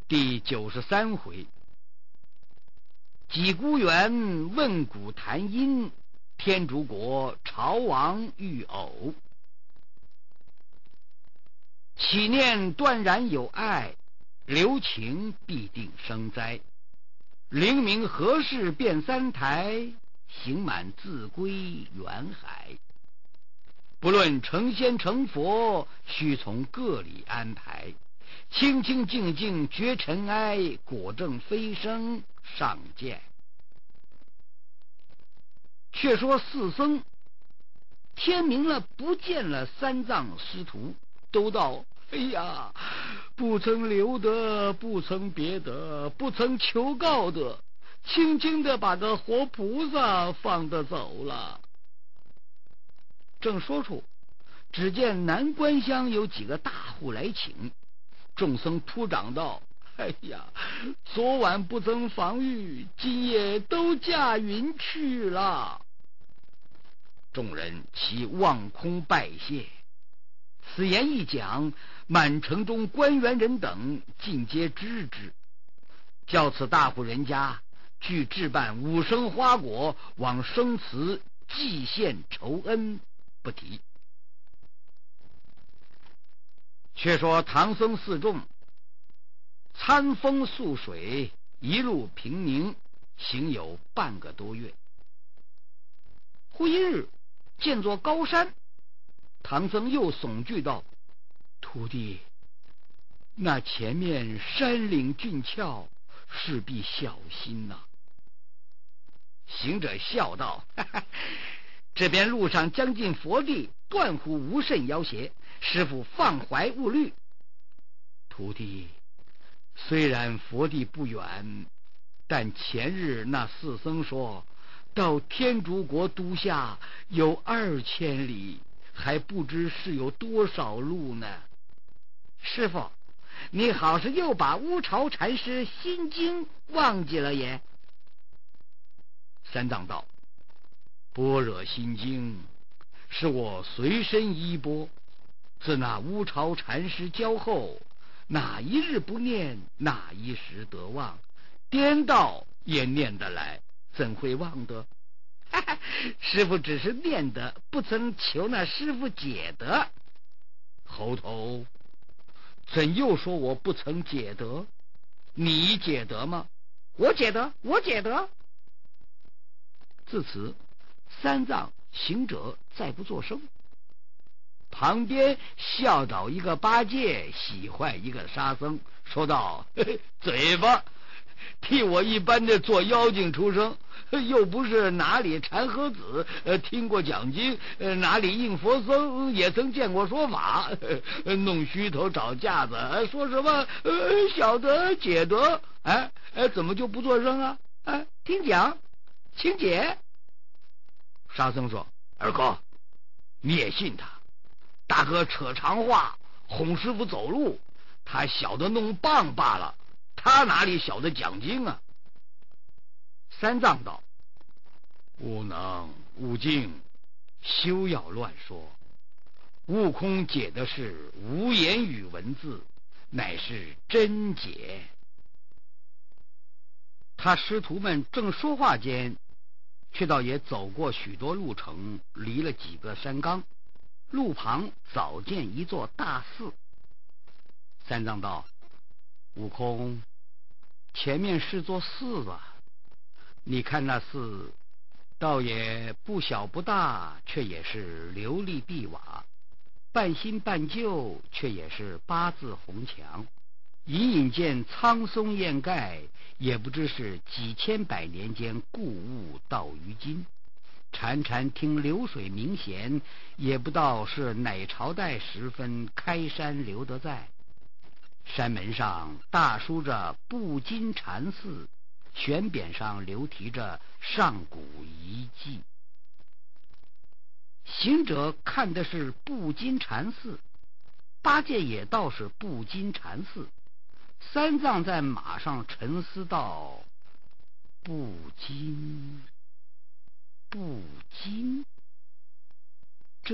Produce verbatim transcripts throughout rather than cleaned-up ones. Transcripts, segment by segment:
第九十三回，几孤园问古谈音，天竺国朝王遇偶。岂念断然有爱，留情必定生灾。灵明何事变三台，行满自归远海。不论成仙成佛，须从各里安排。清清静静绝尘埃，果正飞升上见。却说四僧天明了，不见了三藏师徒，都道：哎呀，不曾留得，不曾别得，不曾求告的，轻轻的把个活菩萨放得走了。正说处，只见南关乡有几个大户来请。众僧突掌道：哎呀，昨晚不曾防御，今夜都驾云去了。众人齐望空拜谢。此言一讲，满城中官员人等尽皆知之，叫此大户人家具置办五生花果，往生祠祭献酬恩，不提。却说唐僧四众餐风宿水，一路平宁，行有半个多月。忽一日，见座高山，唐僧又悚惧道：徒弟，那前面山岭峻峭，势必小心呐、啊。行者笑道：哈哈，这边路上将近佛地，断乎无甚妖邪，师父放怀勿虑。徒弟，虽然佛地不远，但前日那四僧说到天竺国都下有二千里，还不知是有多少路呢。师父，你好是又把乌巢禅师心经忘记了也？三藏道：般若心经是我随身衣钵，自那乌巢禅师教后，哪一日不念，哪一时得忘，颠倒也念得来，怎会忘得？哈哈，师父只是念得，不曾求那师父解得。猴头，怎又说我不曾解得？你解得吗？我解得，我解得。自此，三藏行者再不作声。旁边笑倒一个八戒，喜坏一个沙僧，说道：嘿嘿，嘴巴替我一般的做妖精出生，又不是哪里禅和子，呃，听过讲经，呃，哪里应佛僧也曾见过说法，呃、弄虚头找架子，呃、说什么呃晓得解得，哎哎，怎么就不作声啊？哎，听讲，请解。沙僧说：二哥，你也信他？大哥扯长话哄师傅走路，他晓得弄棒罢了，他哪里晓得讲经啊？三藏道：悟能悟净，休要乱说。悟空解的是无言语文字，乃是真解。他师徒们正说话间，却倒也走过许多路程，离了几个山冈，路旁早见一座大寺。三藏道：悟空，前面是座寺啊，你看那寺倒也不小不大，却也是琉璃碧瓦，半新半旧，却也是八字红墙，隐隐见苍松掩盖，也不知是几千百年间故物到于今。潺潺听流水鸣弦，也不道是哪朝代时分开山留得在。山门上大书着布金禅寺，悬匾上留题着上古遗迹。行者看的是布金禅寺，八戒也道是布金禅寺。三藏在马上沉思道：布金布金，这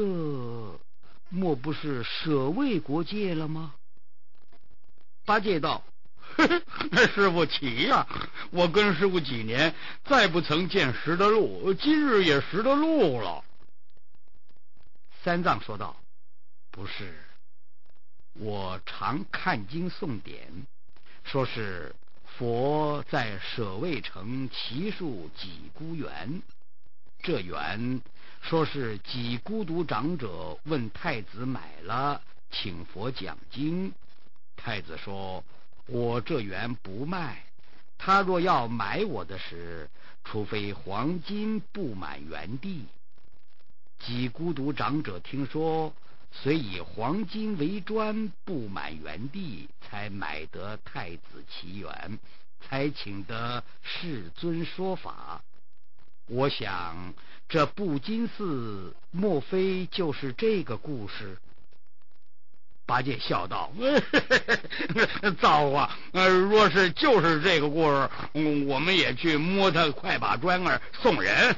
莫不是舍卫国界了吗？八戒道： 师傅起呀、啊！我跟师傅几年，再不曾见识的路，今日也识的路了。三藏说道：“不是，我常看经诵典，说是佛在舍卫城祇树几孤园，这园说是几孤独长者问太子买了，请佛讲经。太子说：我这园不卖，他若要买我的时，除非黄金布满园地。几孤独长者听说，虽以黄金为砖布满园地，才买得太子其园，才请得世尊说法。我想这布金寺莫非就是这个故事？”八戒笑道：“造化！呃，若是就是这个故事，嗯、我们也去摸他快把砖儿送人。”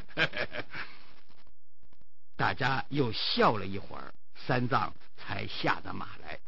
大家又笑了一会儿，三藏才下得马来。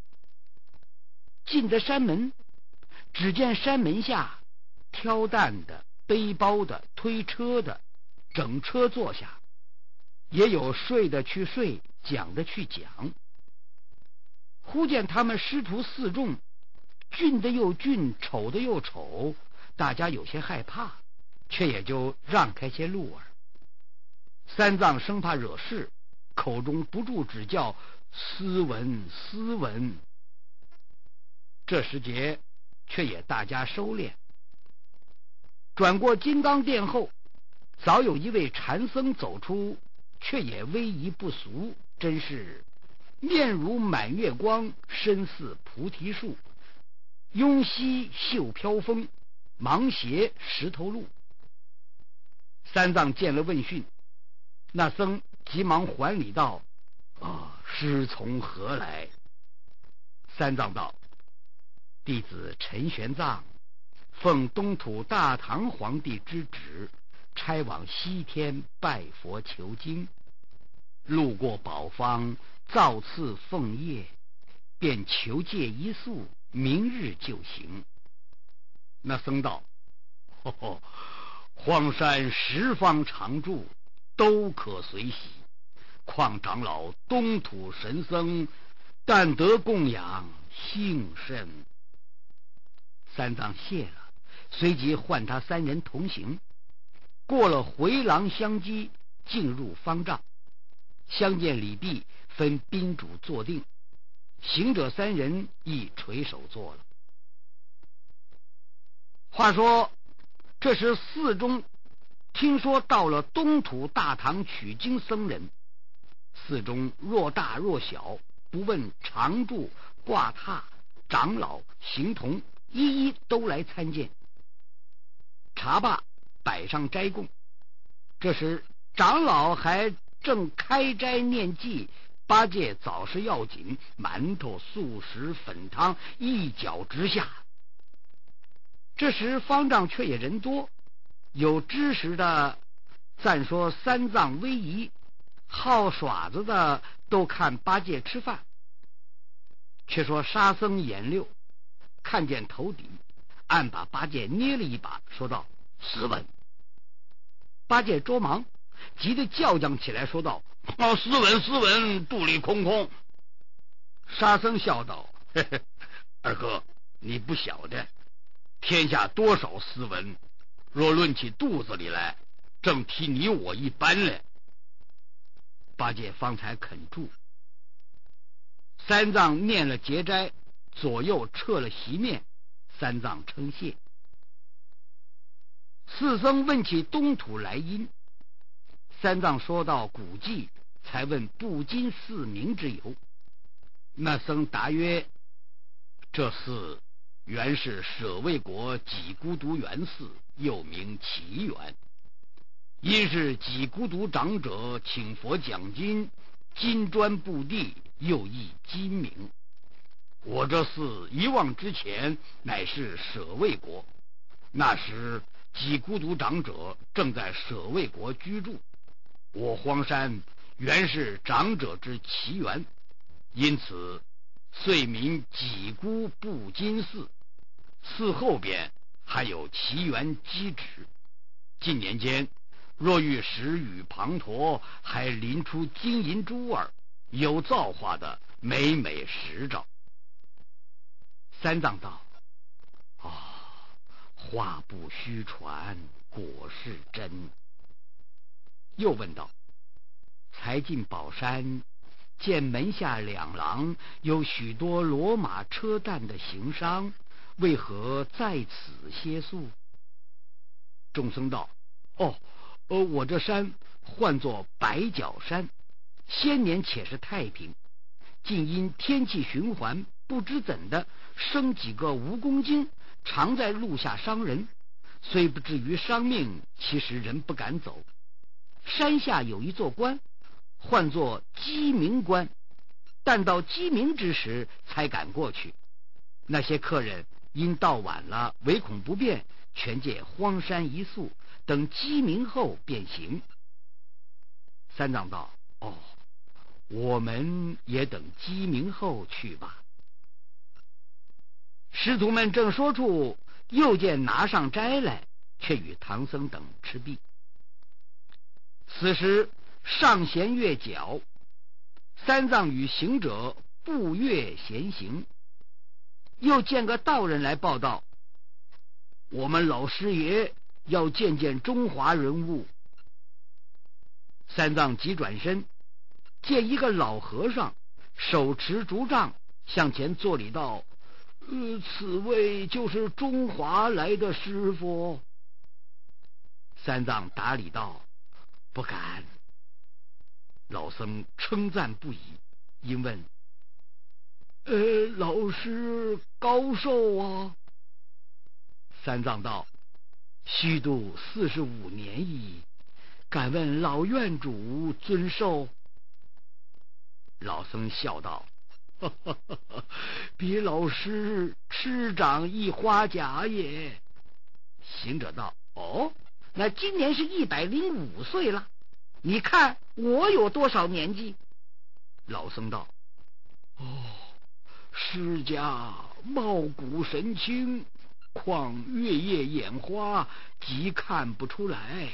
进得山门，只见山门下挑担的、背包的、推车的，整车坐下，也有睡的去睡，讲的去讲。忽见他们师徒四众，俊的又俊，丑的又丑，大家有些害怕，却也就让开些路儿。三藏生怕惹事，口中不住只叫斯文斯文。这时节却也大家收敛。转过金刚殿后，早有一位禅僧走出，却也威仪不俗，真是面如满月光，身似菩提树，拥膝袖飘风，芒鞋石头路。三藏见了问讯，那僧急忙还礼道：“啊，师从何来？”三藏道：“弟子陈玄奘，奉东土大唐皇帝之旨，差往西天拜佛求经，路过宝方，造次奉业，便求借一宿，明日就行。”那僧道：“呵呵，荒山十方常住，都可随喜。况长老东土神僧，但得供养，幸甚。”三藏谢了，随即唤他三人同行。过了回廊相击，进入方丈，相见礼毕，分宾主坐定。行者三人亦垂手坐了。话说这时寺中听说到了东土大唐取经僧人，寺中若大若小，不问常住挂榻长老行童，一一都来参见。茶罢，摆上斋供。这时长老还正开斋念记，八戒早是要紧，馒头素食粉汤一脚直下。这时方丈却也人多，有知识的赞说三藏威仪，好耍子的都看八戒吃饭。却说沙僧眼溜，看见头底，暗把八戒捏了一把，说道：“斯文！”八戒捉忙，急得叫嚷起来，说道：“哦，斯文斯文，肚里空空。”沙僧笑道：“嘿嘿，二哥，你不晓得，天下多少斯文，若论起肚子里来，正提你我一般嘞。”八戒方才肯住。三藏念了结斋，左右撤了席面，三藏称谢。四僧问起东土来因，三藏说到古迹，才问布金寺名之由。那僧答曰：“这寺原是舍卫国几孤独园寺，又名奇园。因是几孤独长者请佛讲经，金砖布地，又译金名。我这寺一望之前，乃是舍卫国。那时几孤独长者正在舍卫国居住，我荒山原是长者之奇园，因此遂名几孤布金寺。 寺后边还有奇缘机址。近年间，若遇石宇滂沱，还临出金银珠儿，有造化的美美实照。三藏道：啊、哦，话不虚传，果是真。又问道：才进宝山，见门下两廊有许多骡马车担的行商，为何在此歇宿？众僧道：哦，呃，我这山唤作白角山，先年且是太平，竟因天气循环，不知怎的生几个蜈蚣精，常在路下伤人，虽不至于伤命，其实人不敢走。山下有一座关，唤作鸡鸣关，但到鸡鸣之时才敢过去。那些客人因到晚了，唯恐不便，全借荒山一宿，等鸡鸣后便行。三藏道：哦，我们也等鸡鸣后去吧。师徒们正说处，又见拿上斋来，却与唐僧等吃毕。此时上弦月角，三藏与行者步月闲行，又见个道人来报道：我们老师爷要见见中华人物。三藏急转身，见一个老和尚手持竹杖向前作礼道：呃，此位就是中华来的师傅。三藏答礼道：不敢。老僧称赞不已，因问：呃，老师高寿啊？三藏道：虚度四十五年矣，敢问老院主尊寿？老僧笑道：哈哈哈哈，比老师师长一花甲也。行者道：哦，那今年是一百零五岁了，你看我有多少年纪？老僧道：哦，师家貌骨神清，况月夜眼花，即看不出来。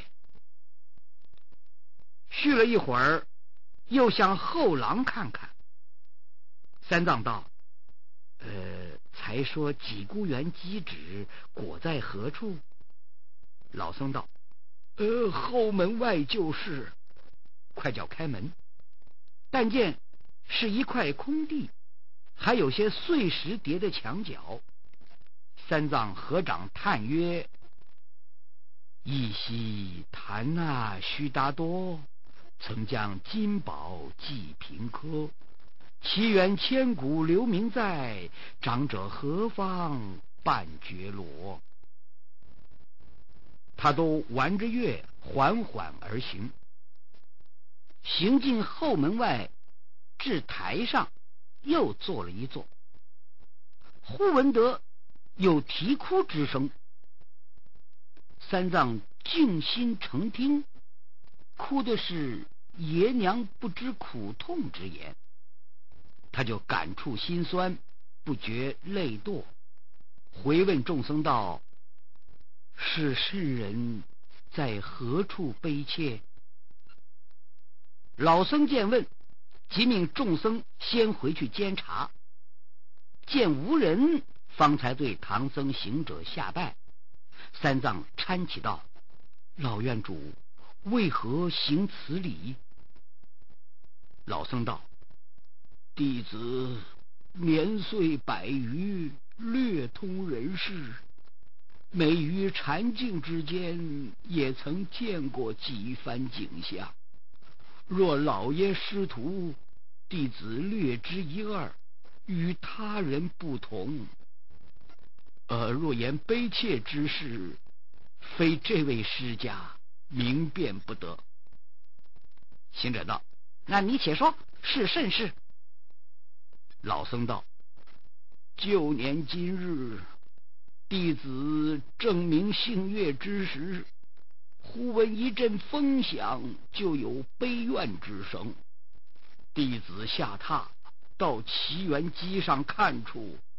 续了一会儿，又向后廊看看。三藏道：呃，才说几孤园机址果在何处？老僧道：呃，后门外就是。快叫开门。但见是一块空地，还有些碎石叠的墙角。三藏合掌叹曰：一夕檀那须达多，曾将金宝济贫科。奇缘千古留名在，长者何方伴觉罗。他都玩着乐，缓缓而行。行进后门外，至台上，又坐了一坐。忽闻得有啼哭之声。三藏静心诚听，哭的是爷娘不知苦痛之言。他就感触心酸，不觉泪堕，回问众僧道：是圣人在何处悲切？老僧见问，即命众僧先回去监察。见无人，方才对唐僧行者下拜。三藏搀起道：老院主为何行此礼？老僧道：弟子年岁百余，略通人事，每于禅境之间，也曾见过几番景象。若老爷师徒，弟子略知一二，与他人不同。呃，若言悲切之事，非这位师家明辨不得。行者道：那你且说，是甚事？老僧道：旧年今日，弟子正明星月之时，忽闻一阵风响，就有悲怨之声。弟子下榻到奇缘机上看处，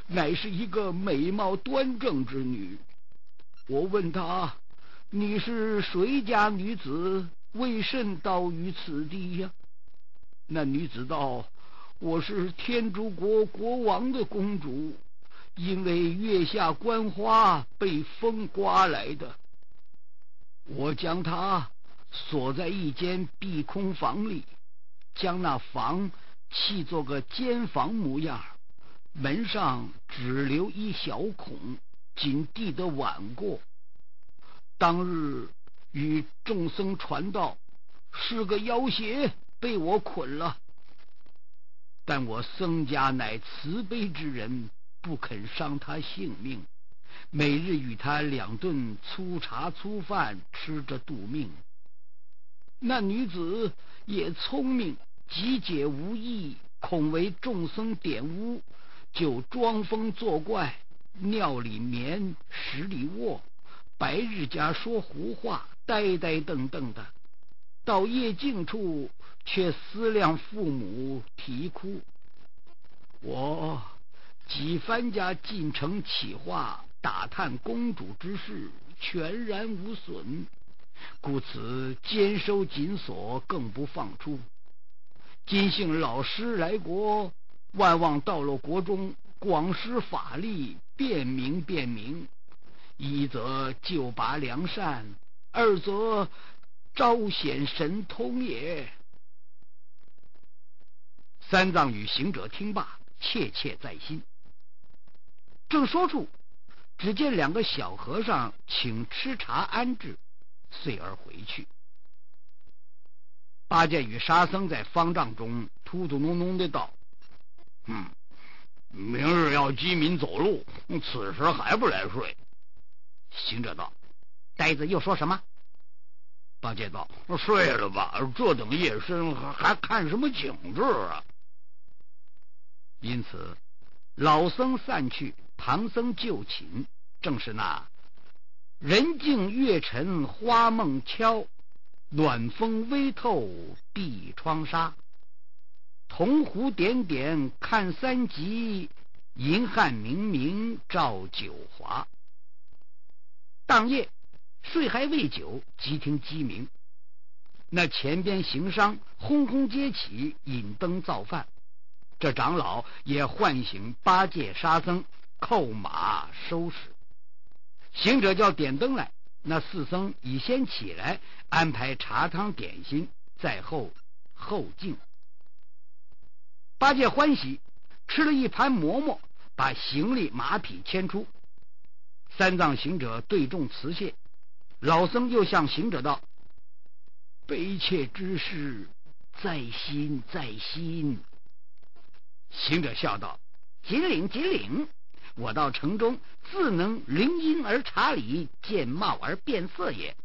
乃是一个美貌端正之女。我问她：你是谁家女子？为甚到于此地呀？那女子道：我是天竺国国王的公主，因为月下观花被风刮来的。我将她锁在一间避空房里，将那房砌作个监房模样，门上只留一小孔，仅递得晚过。当日与众僧传道，是个妖邪被我捆了，但我僧家乃慈悲之人，不肯伤他性命，每日与他两顿粗茶粗饭，吃着度命。那女子也聪明，极解无益，恐为众僧点污，就装疯作怪，尿里眠，屎里卧，白日家说胡话，呆呆瞪瞪的，到夜静处却思量父母，啼哭。我几番家进城企划，打探公主之事，全然无损，故此监收紧锁，更不放出。今幸老师来国，万望到了国中，广施法力，辨明辨明。一则救拔良善，二则昭显神通也。三藏与行者听罢，切切在心。正说处，只见两个小和尚请吃茶安置，遂而回去。八戒与沙僧在方丈中突突哝哝的道：嗯，明日要饥民走路，此时还不来睡？行者道：呆子又说什么？八戒道：睡了吧，这等夜深还看什么景致啊？因此老僧散去，唐僧就寝。正是那人静月沉花梦悄，暖风微透闭窗纱。铜壶点点看三极，银汉明明照九华。当夜睡还未久，即听鸡鸣。那前边行商轰轰接起，引灯造饭。这长老也唤醒八戒沙僧，扣马收拾。行者叫点灯来，那四僧已先起来，安排茶汤点心，在后后敬。八戒欢喜，吃了一盘馍馍，把行李马匹牵出。三藏行者对众辞谢，老僧又向行者道：悲切之事，在心在心。行者笑道：紧领紧领，我到城中自能临因而察理，见貌而变色也。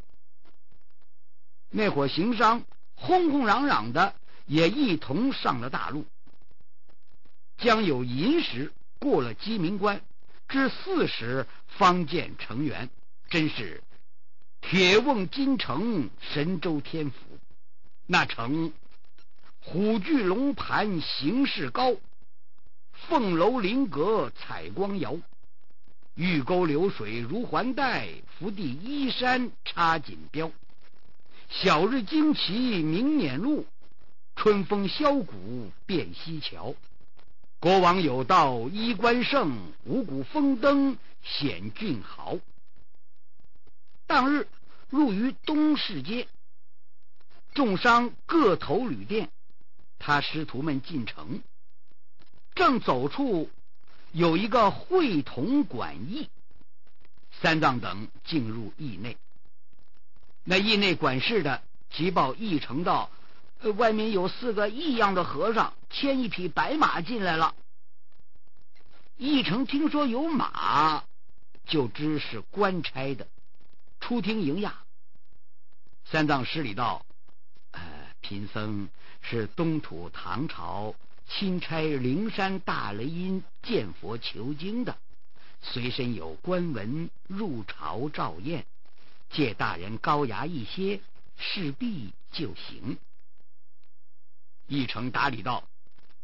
那伙行商轰轰嚷嚷的，也一同上了大路。将有寅时过了鸡鸣关，至巳时方见城垣，真是铁瓮金城，神州天府。那城虎踞龙盘，形势高，凤楼临阁，采光摇。玉沟流水如环带，福地依山插锦标。晓日旌旗明辇路，春风箫鼓遍西桥。国王有道衣冠盛，五谷丰登显俊豪。当日入于东市街，众商各投旅店，他师徒们进城。正走处，有一个会同馆驿，三藏等进入驿内。那驿内管事的急报驿丞道：呃，外面有四个异样的和尚牵一匹白马进来了。驿丞听说有马，就知是官差的，出厅迎驾。三藏施礼道：呃，贫僧是东土唐朝钦差灵山大雷音见佛求经的，随身有官文，入朝照验，借大人高衙一些，势必就行。驿丞答礼道：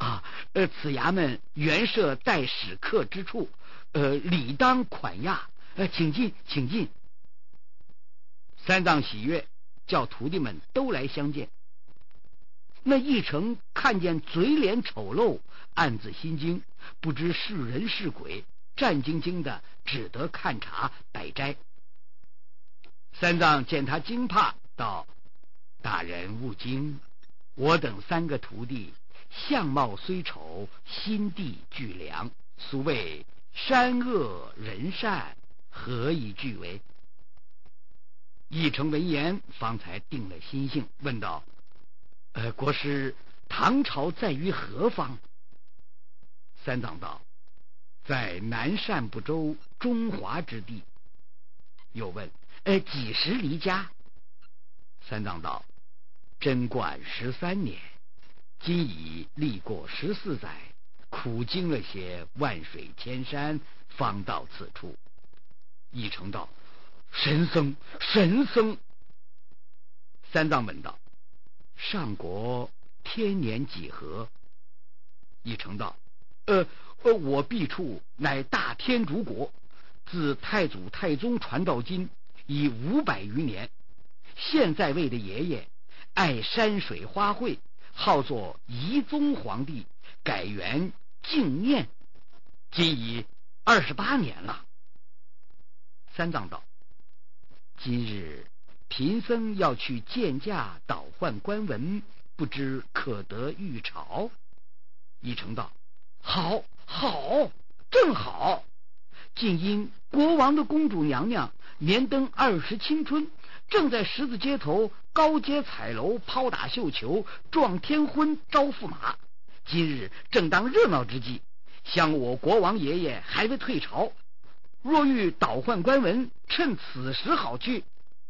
啊，呃，此衙门原设待使客之处，呃，理当款押，呃，请进，请进。三藏喜悦，叫徒弟们都来相见。那一成看见嘴脸丑陋，暗自心惊，不知是人是鬼，战兢兢的，只得看茶摆斋。三藏见他惊怕，道：大人勿惊，我等三个徒弟相貌虽丑，心地俱良，俗谓山恶人善，何以俱为？一成闻言，方才定了心性，问道：呃，国师，唐朝在于何方？三藏道：在南赡部洲中华之地。又问：呃，几时离家？三藏道：贞观十三年，今已历过十四载，苦经了些万水千山，方到此处。一成道：神僧，神僧。三藏问道：上国天年几何？一成道：呃呃，我毕处乃大天竺国，自太祖太宗传到今已五百余年。现在位的爷爷爱山水花卉，号作仪宗皇帝，改元净念，今已二十八年了。三藏道：今日贫僧要去见驾倒换官文，不知可得御朝？一成道：好，好，正好。竟因国王的公主娘娘年登二十青春，正在十字街头高阶彩楼抛打绣球，撞天婚，招驸马。今日正当热闹之际，想我国王爷爷还未退朝，若欲倒换官文，趁此时好去。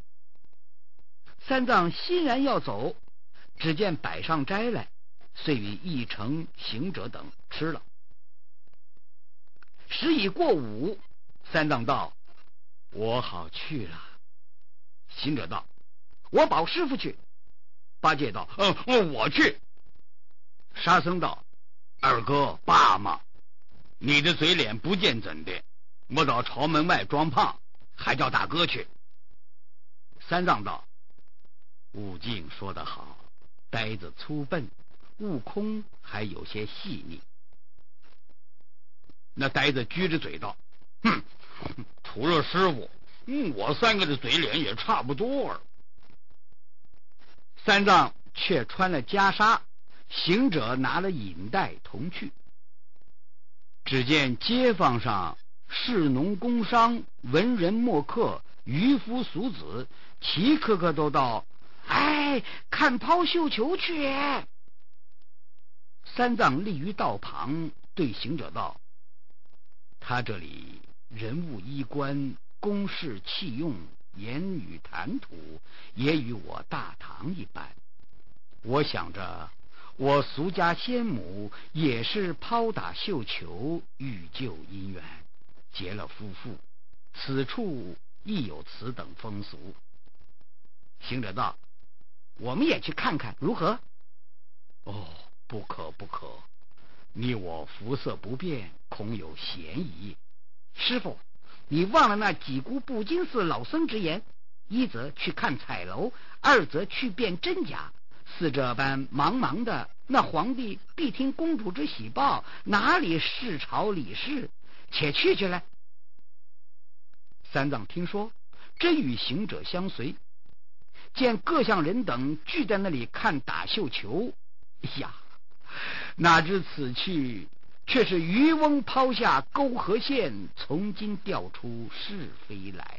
三藏欣然要走，只见摆上斋来，遂与一成、行者等吃了。时已过午，三藏道：我好去了。行者道：我保师傅去。八戒道：嗯、呃，我去。沙僧道：二哥罢嘛，你的嘴脸不见怎的？我到朝门外装胖，还叫大哥去。三藏道：悟净说得好，呆子粗笨，悟空还有些细腻。那呆子撅着嘴道：哼，除了师傅，嗯，我三个的嘴脸也差不多儿。三藏却穿了袈裟，行者拿了引带同去。只见街坊上士农工商、文人墨客、渔夫俗子，齐个个都到：哎，看抛绣球去。三藏立于道旁，对行者道：他这里人物衣冠、公事器用、言语谈吐，也与我大唐一般。我想着我俗家先母也是抛打绣球，欲救姻缘，结了夫妇，此处亦有此等风俗。行者道：我们也去看看如何？哦，不可不可，你我肤色不变，恐有嫌疑。师傅，你忘了那几姑布金寺老僧之言，一则去看彩楼，二则去辨真假。似这般茫茫的，那皇帝必听公主之喜报，哪里事朝理事？且去去来。三藏听说，真与行者相随，见各项人等聚在那里看打绣球，呀，哪知此去却是渔翁抛下沟河线，从今调出是非来。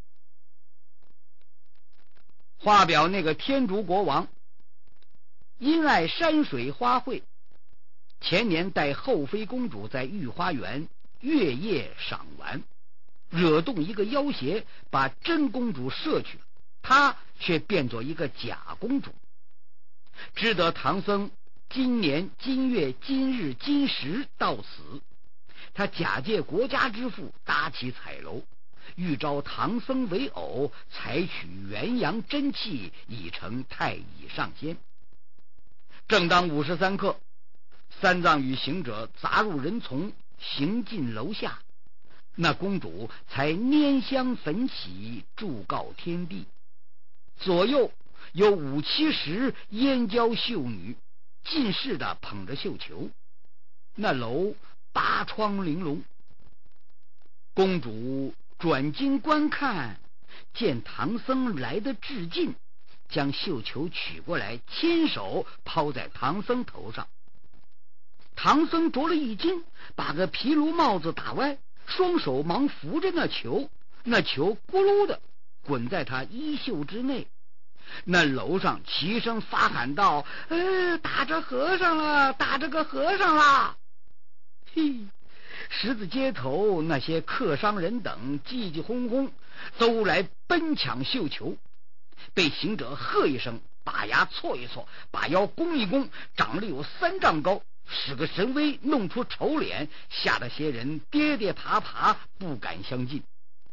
话表那个天竺国王因爱山水花卉，前年带后妃公主在御花园月夜赏玩，惹动一个妖邪，把真公主摄去，他却变作一个假公主。知得唐僧今年今月今日今时到此，他假借国家之富，搭起彩楼，欲招唐僧为偶，采取元阳真气，以成太乙上仙。正当午时三刻， 三藏与行者砸入人丛，行进楼下。那公主才拈香焚起，祝告天地。左右有五七十燕娇秀女，尽是的捧着绣球。那楼八窗玲珑。公主转经观看，见唐僧来得至近，将绣球取过来，亲手抛在唐僧头上。唐僧着了一惊，把个皮卢帽子打歪，双手忙扶着那球，那球咕噜的滚在他衣袖之内。那楼上齐声发喊道：“呃，打着和尚了，打着个和尚了！”嘿，十字街头那些客商人等叽叽哄哄，都来奔抢绣球。被行者喝一声，把牙错一错，把腰弓一弓，长了有三丈高，使个神威，弄出丑脸，吓得些人跌跌爬爬，不敢相近。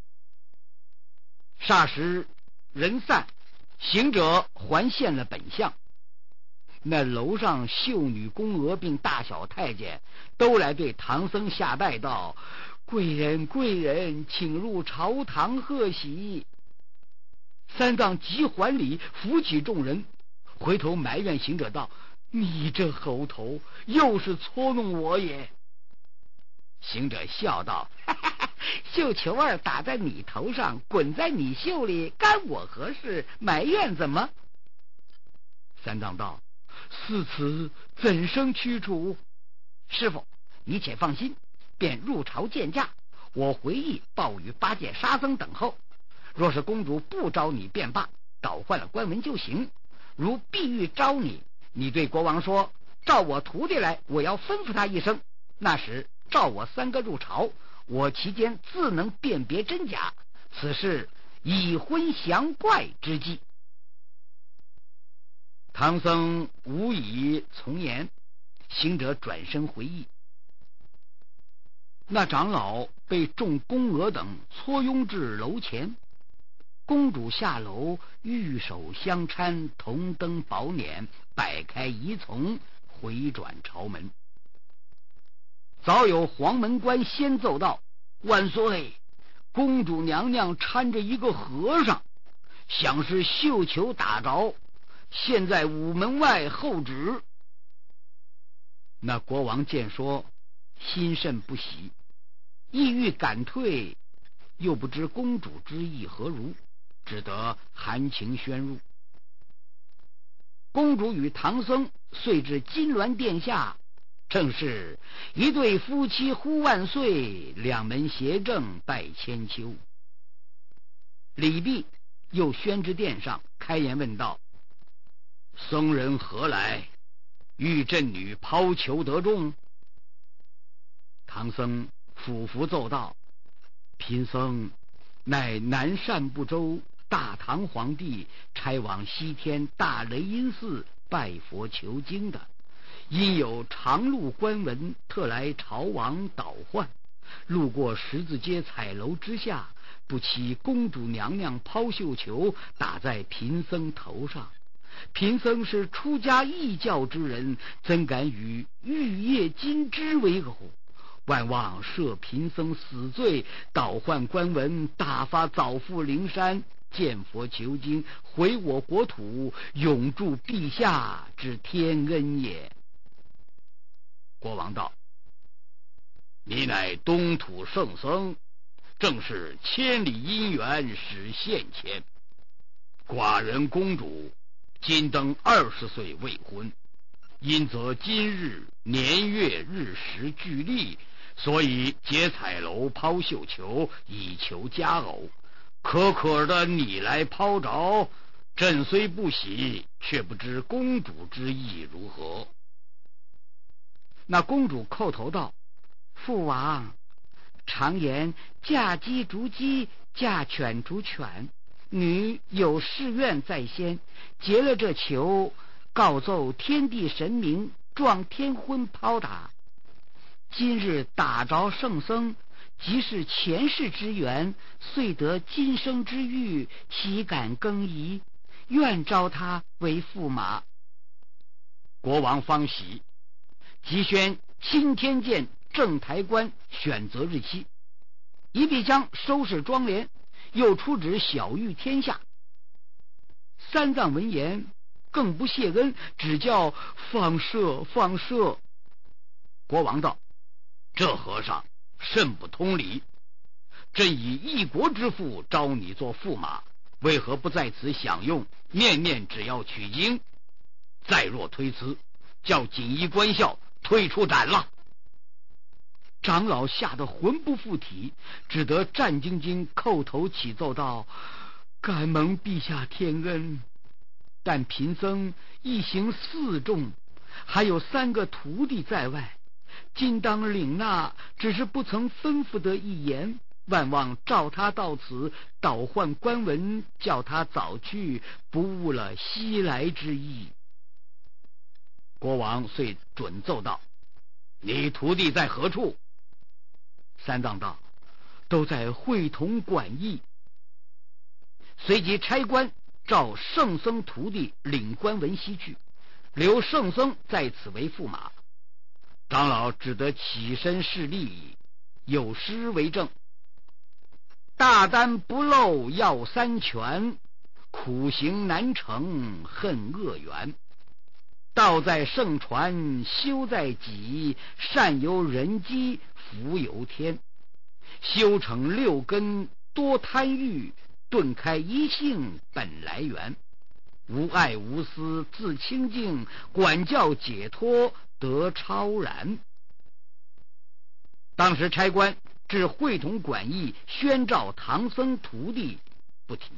霎时人散，行者还现了本相。那楼上秀女宫娥并大小太监都来对唐僧下拜道：“贵人贵人，请入朝堂贺喜。”三藏急还礼，扶起众人，回头埋怨行者道：“你这猴头，又是搓弄我也。”行者笑道：“哈哈哈，绣球儿打在你头上，滚在你袖里，干我何事？埋怨怎么？”三藏道：“似此怎生驱除？”师傅，你且放心，便入朝见驾，我回忆报与八戒、沙僧等候。若是公主不招你便罢，倒换了官文就行。如必欲招你，你对国王说：“召我徒弟来，我要吩咐他一声。那时召我三个入朝，我其间自能辨别真假。此事以婚降怪之计。”唐僧无以从言，行者转身回忆。那长老被众宫娥等撮拥至楼前，公主下楼，玉手相搀，同登宝辇，摆开仪从，回转朝门。早有黄门官先奏道：“万岁，公主娘娘搀着一个和尚，想是绣球打着，现在午门外候旨。”那国王见说，心甚不喜，意欲赶退，又不知公主之意何如，只得含情宣入。公主与唐僧遂至金銮殿下，正是一对夫妻呼万岁，两门协正拜千秋。礼毕，又宣至殿上，开言问道：“僧人何来？欲朕女抛球得中？”唐僧俯伏奏道：“贫僧乃南赡部洲大唐皇帝差往西天大雷音寺拜佛求经的，因有长路官文，特来朝王倒换。路过十字街彩楼之下，不期公主娘娘抛绣球打在贫僧头上。贫僧是出家义教之人，怎敢与玉叶金枝为偶？万望赦贫僧死罪，倒换官文，打发早赴灵山见佛求经，回我国土，永驻陛下之天恩也。”国王道：“你乃东土圣僧，正是千里姻缘始现前。寡人公主今登二十岁未婚，因则今日年月日时俱立，所以结彩楼抛绣球，以求佳偶。可可的你来抛着，朕虽不喜，却不知公主之意如何。”那公主叩头道：“父王，常言嫁鸡逐鸡，嫁犬逐犬，女有誓愿在先，结了这球，告奏天地神明，状天婚抛打。今日打着圣僧，即是前世之缘，遂得今生之遇，岂敢更移？愿招他为驸马。”国王方喜， 即宣钦天监正台官选择日期，一必将收拾庄帘，又出旨晓谕天下。三藏闻言更不谢恩，只叫放射放射。国王道：这和尚甚不通理，朕以一国之父招你做驸马，为何不在此享用，面面只要取经？再若推辞，叫锦衣官校推出斩了。长老吓得魂不附体，只得战兢兢叩头启奏道：敢蒙陛下天恩，但贫僧一行四众，还有三个徒弟在外，今当领纳，只是不曾吩咐得一言，万望召他到此，倒换官文，叫他早去，不误了西来之意。国王遂准奏道：你徒弟在何处？三藏道：都在会同馆驿。随即差官召圣僧徒弟领官文西去，留圣僧在此为驸马。长老只得起身侍立，有诗为证：大丹不漏要三全，苦行难成恨恶缘。道在圣传修在己，善由人机福由天。修成六根多贪欲，顿开一性本来源。无爱无私自清净，管教解脱得超然。当时差官至会同馆驿，宣召唐僧徒弟不提。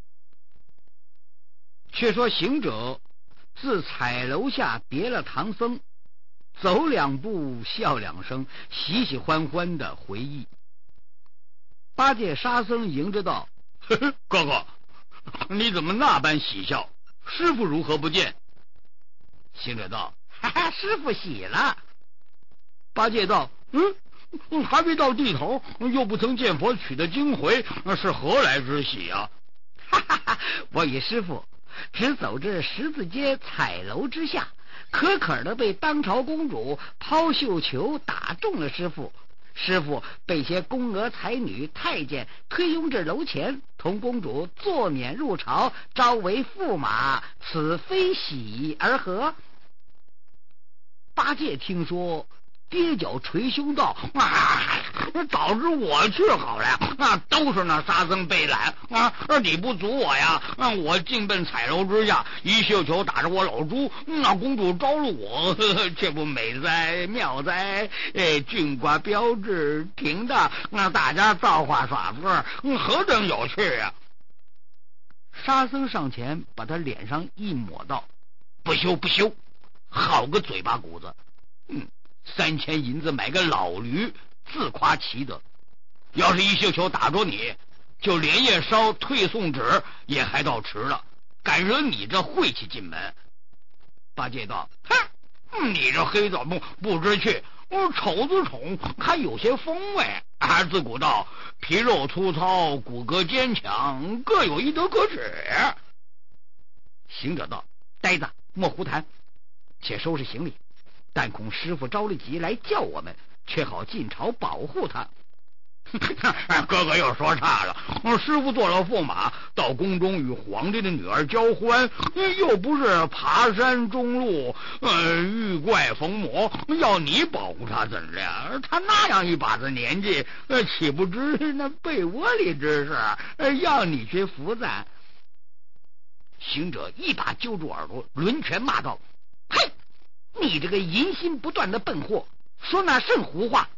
却说行者自彩楼下别了唐僧，走两步笑两声，喜喜欢欢的回忆。八戒沙僧迎着道：呵呵，哥哥，你怎么那般喜笑？师傅如何不见？行者道：哈哈，师傅喜了。八戒道：嗯，还没到地头，又不曾见佛取的经回，是何来之喜啊？哈哈哈，我与师傅只走至十字街彩楼之下，可可的被当朝公主抛绣球打中了师傅。师傅被些宫娥才女太监推拥至楼前，同公主坐辇入朝，招为驸马，此非喜而何？八戒听说，跌脚捶胸道：啊，早知我去好了，啊，都是那沙僧被懒啊，你不阻我呀？啊，我进奔彩楼之下，一绣球打着我老猪，那公主招了我，呵呵，这不美哉妙哉？哎，军挂标志停的，那大家造化耍乐，何等有趣啊！沙僧上前把他脸上一抹道：不羞不羞，好个嘴巴骨子！嗯。三千银子买个老驴，自夸其德。要是一绣球打着你，就连夜烧退送纸也还到迟了，敢惹你这晦气进门。八戒道：哼，你这黑子不不知趣，丑子宠还有些风味。啊，自古道皮肉粗糙，骨骼坚强，各有一德可耻。行者道：呆子，莫胡谈，且收拾行李，但恐师傅着了急来叫我们，却好进朝保护他。哥哥又说差了，师傅做了驸马，到宫中与皇帝的女儿交欢，又不是爬山中路，呃，遇怪逢魔，要你保护他怎的？他那样一把子年纪，呃，岂不知那被窝里之事，呃，要你去扶赞？行者一把揪住耳朵，抡拳骂道：嘿，你这个淫心不断的笨货，说那甚胡话！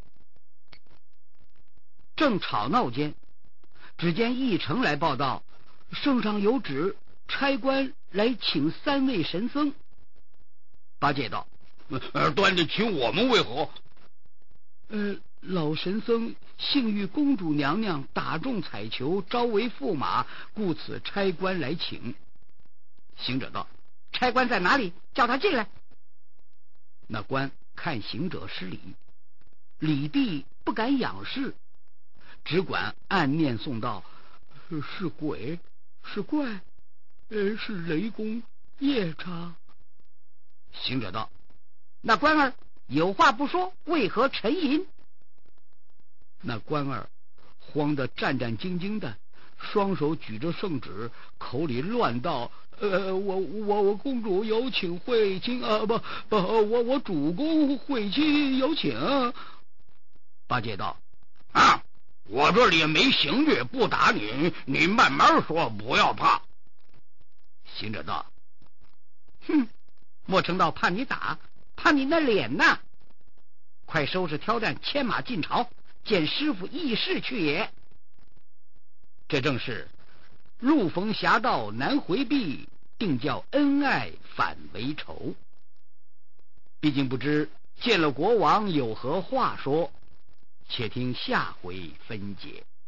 正吵闹间，只见驿丞来报道，圣上有旨，差官来请三位神僧。八戒道：呃，端着请我们为何？呃，老神僧幸遇公主娘娘打中彩球，招为驸马，故此差官来请。行者道：差官在哪里？叫他进来。那官看行者失礼，礼毕不敢仰视，只管暗念诵道：是鬼，是怪，呃，是雷公夜叉。行者道：那官儿有话不说，为何沉吟？那官儿慌得战战兢兢的，双手举着圣旨，口里乱道：“呃，我我我公主有请会亲啊，不不，我我主公会亲有请。”八戒道：“ 啊，我这里没刑具，不打你，你慢慢说，不要怕。” 行者道：“哼，莫成道怕你打，怕你那脸呐！快收拾挑担，牵马进朝，见师傅议事去也。”这正是入逢侠盗难回避，定叫恩爱反为仇。毕竟不知见了国王有何话说，且听下回分解。